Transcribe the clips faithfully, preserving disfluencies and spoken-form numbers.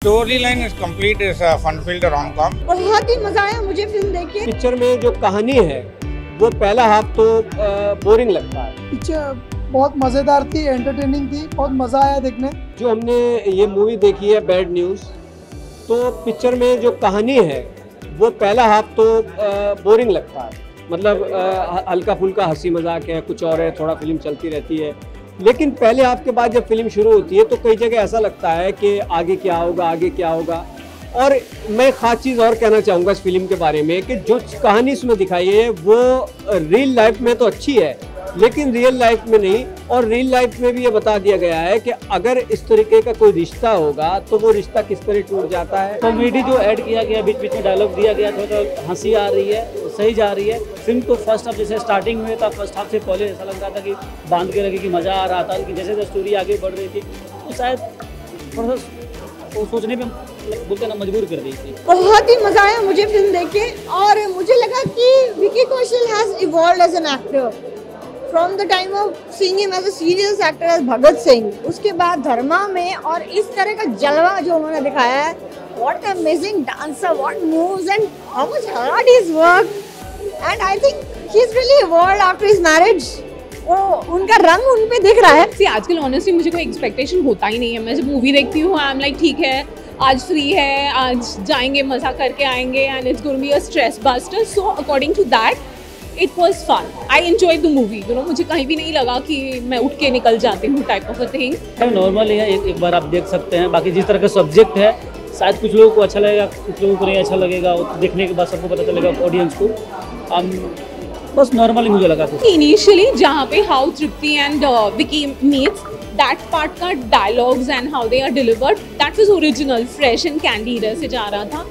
Story line is complete, is fun filled rom com. बहुत ही मजा आया मुझे फिल्म देख के। पिक्चर में जो कहानी है वो पहला हाफ तो बोरिंग लगता है। पिक्चर बहुत मजेदार थी, एंटरटेनिंग थी, बहुत मजा आया देखने। जो हमने ये मूवी देखी है बैड न्यूज़, तो पिक्चर में जो कहानी है वो पहला हाफ तो बोरिंग लगता है। मतलब हल्का फुल्का हंसी मजाक है, कुछ और है, थोड़ा फिल्म चलती रहती है। लेकिन पहले हाफ के बाद जब फिल्म शुरू होती है तो कई जगह ऐसा लगता है कि आगे क्या होगा आगे क्या होगा। और मैं ख़ास चीज़ और कहना चाहूँगा इस फिल्म के बारे में कि जो कहानी इसमें दिखाई है वो रियल लाइफ में तो अच्छी है लेकिन रियल लाइफ में नहीं। और रियल लाइफ में भी ये बता दिया गया है कि अगर इस तरीके का कोई रिश्ता होगा तो वो रिश्ता किस तरह टूट जाता है। कॉमेडी जो ऐड किया गया, बीच बीच में डायलॉग दिया गया, थोड़ा हंसी आ रही है, सही जा रही है। फिल्म तो फर्स्ट हाफ जैसे स्टार्टिंग में था, फर्स्ट हाफ से पहले ऐसा लग रहा था कि बांध के रखे कि मज़ा आ रहा था, कि जैसे जैसे स्टोरी आगे बढ़ रही थी तो शायद थोड़ा सा सोचने पे बोलते ना मजबूर कर दी थी। बहुत ही मजा आया मुझे फिल्म देख के। और मुझे लगा कि Vicky Kaushal has evolved as an actor from the time of seeing him as a serious actor as Bhagat Singh. उसके बाद धर्मा में और इस तरह का जलवा जो उन्होंने दिखाया है, what an amazing dancer, what moves and how much hard his work, and I think he is really evolved after his marriage. वो उनका रंग उन पे दिख रहा है। सी आजकल ऑनेस्टली मुझे कोई एक्सपेक्टेशन होता ही नहीं है। मैं जब मूवी देखती हूँ आई एम लाइक ठीक है, आज फ्री है, आज जाएंगे मज़ा करके आएंगे and it's going to be a stress buster. So according to that it was fun, I enjoy the movie. You know मुझे कहीं भी नहीं लगा कि मैं उठ के निकल जाती हूँ type of a thing. Normal है, एक, एक बार आप देख सकते हैं। बाकी जिस तरह का सब्जेक्ट है शायद कुछ लोगों को अच्छा लगेगा, कुछ लोगों को नहीं अच्छा लगेगा। देखने के बाद सबको पता चलेगा ऑडियंस को। um, बस नॉर्मली मुझे लगा कुछ। इनिशियली जहाँ पे how Tripti and Vicky meets, that part का dialogues and how they are delivered, that was original, fresh and candy से जा रहा था।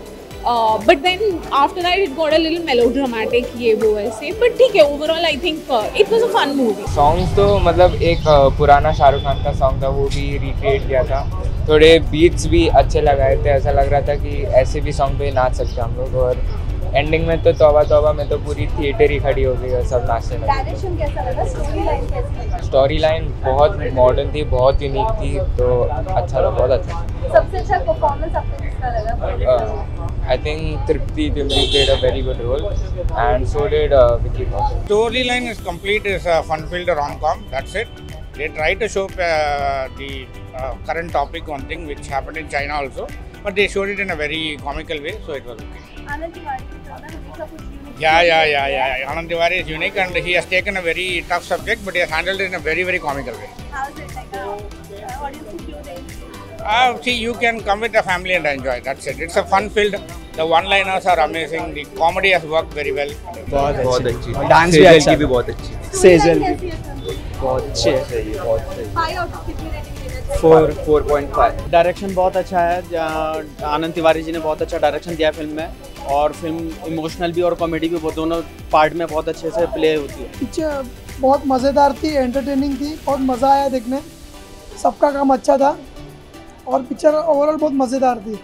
But then after that it got a little melodramatic, ये वो ऐसे। बट ठीक है, overall I think it was a fun movie. Songs तो मतलब एक uh, पुराना शाहरुख खान का सॉन्ग था, वो भी रिक्रिएट किया था। थोड़े बीट्स भी अच्छे लगाए थे, ऐसा लग रहा था कि ऐसे भी सॉन्ग पे नाच सकते हम लोग। और एंडिंग में तो तौबा तौबा में तो पूरी थिएटर ही खड़ी हो गई है, सब नाचने लगे। डायरेक्शन कैसा लगा, स्टोरी लाइन कैसी लगी? स्टोरी लाइन बहुत मॉडर्न थी, बहुत यूनिक थी, तो अच्छा था, बहुत अच्छा। सबसे अच्छा परफॉर्मेंस आपको किसका लगा? I think Tripti Dimri played a very good role and so did uh, Vicky Kaushal. Story line is complete, is a fun filled rom-com. That's it. They try to show uh, the uh, current topic, one thing which happened in China also, but they showed it in a very comical way, so it was okay. Anand Tiwari is unique. Yeah, yeah, yeah, yeah. Anand Tiwari is unique and he has taken a very tough subject, but he has handled it in a very, very comical way. How is it like? Uh, audience को क्यों देंगे? Uh, see, you can come with the family and enjoy. That's it. It's a fun filled. The one-liners are amazing. The comedy has worked very well. बहुत बहुत अच्छी, dance भी अच्छा भी बहुत अच्छी, सेजल बहुत अच्छे है, बहुत सही। फाइव आउट ऑफ कितनी रेटिंग देना चाहिए? Four four point five. Direction बहुत अच्छा है, आनंद तिवारी जी ने बहुत अच्छा डायरेक्शन दिया फिल्म में। और फिल्म इमोशनल भी और कॉमेडी भी, दोनों पार्ट में बहुत अच्छे से प्ले होती है। पिक्चर बहुत मज़ेदार थी, एंटरटेनिंग थी, बहुत मज़ा आया देखने। सबका काम अच्छा था और पिक्चर ओवरऑल बहुत मज़ेदार थी।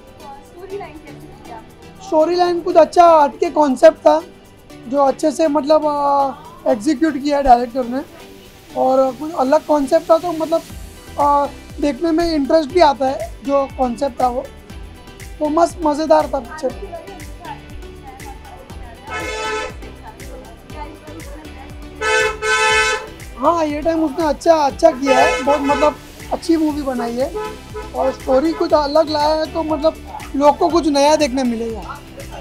स्टोरी लाइन कैसी लगी आपको? स्टोरी लाइन कुछ अच्छा हटके कॉन्सेप्ट था जो अच्छे से मतलब एग्जीक्यूट किया डायरेक्टर ने, और कुछ अलग कॉन्सेप्ट था तो मतलब आ, देखने में इंटरेस्ट भी आता है। जो कॉन्सेप्ट था वो तो मस्त मज़ेदार था पिक्चर। हाँ, ये टाइम उसने अच्छा अच्छा किया है, बहुत मतलब अच्छी मूवी बनाई है और स्टोरी कुछ अलग लाया है तो मतलब लोग को कुछ नया देखने मिलेगा।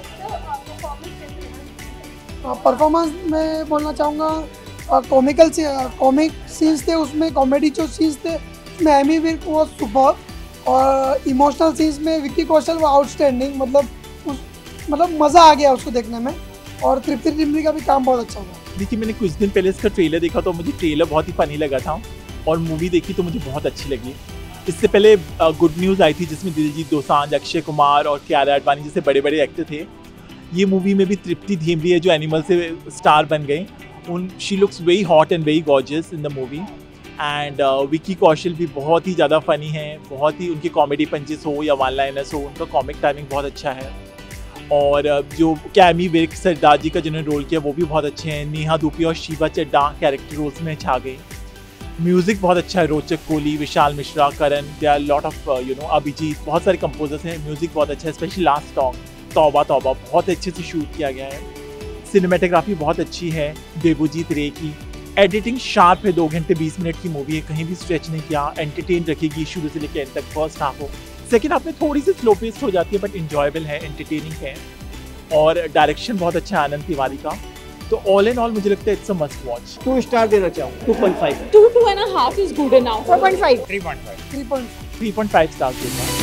परफॉर्मेंस में बोलना चाहूँगा, कॉमिकल कॉमिक सीन्स थे उसमें, कॉमेडी जो सीन्स थे उसमें एमी विर्क वो सुपर, और इमोशनल सीन्स में विक्की कौशल वो आउटस्टैंडिंग। मतलब उस मतलब मज़ा आ गया उसको देखने में। और तृप्ति तिमरी का भी काम बहुत अच्छा हुआ। देखिए, मैंने कुछ दिन पहले इसका ट्रेलर देखा तो मुझे ट्रेलर बहुत ही फनी लगा था और मूवी देखी तो मुझे बहुत अच्छी लगी। इससे पहले गुड न्यूज़ आई थी जिसमें दिलजीत दोसांझ, अक्षय कुमार और कियारा आडवाणी जैसे बड़े बड़े एक्टर थे। ये मूवी में भी तृप्ति धीमरी है जो एनिमल से स्टार बन गई। उन she looks very hot and very gorgeous in the movie. And Vicky Kaushal भी बहुत ही ज़्यादा फ़नी हैं, बहुत ही उनके कॉमेडी पंचेस हो या वन लाइनर्स हो, उनका कॉमिक टाइमिंग बहुत अच्छा है। और uh, जो कैमी विर्क सरदार जी का जिन्होंने रोल किया वो भी बहुत अच्छे हैं। नेहा धूपी और शिवा चड्डा कैरेक्टर रोल्स में छा गई। म्यूजिक बहुत अच्छा है, Rochak Kohli, Vishal Mishra, Karan, they are lot of you know Abhijit, बहुत सारे कंपोजर्स हैं। म्यूजिक बहुत अच्छा है, स्पेशली लास्ट सॉन्ग तौबा तौबा बहुत अच्छे से शूट किया गया है। सिनेमेटोग्राफी बहुत अच्छी है देवजीत रे की। एडिटिंग शार्प है, दो घंटे बीस मिनट की मूवी है, कहीं भी स्ट्रेच नहीं किया, एंटरटेन रखेगी शुरू से लेकर एंड तक। फर्स्ट हाफ हो, सेकेंड हाफ में थोड़ी सी स्लो पेस्ट हो जाती है बट इंजॉयबल है, एंटरटेनिंग है। और डायरेक्शन बहुत अच्छा है आनंद तिवारी का। तो ऑल इन ऑल मुझे लगता है it's a must watch. Two star देना चाहूँगा। Two point five Two, two and a half is good enough. four point five. three point five. Three point three point five star दूंगा।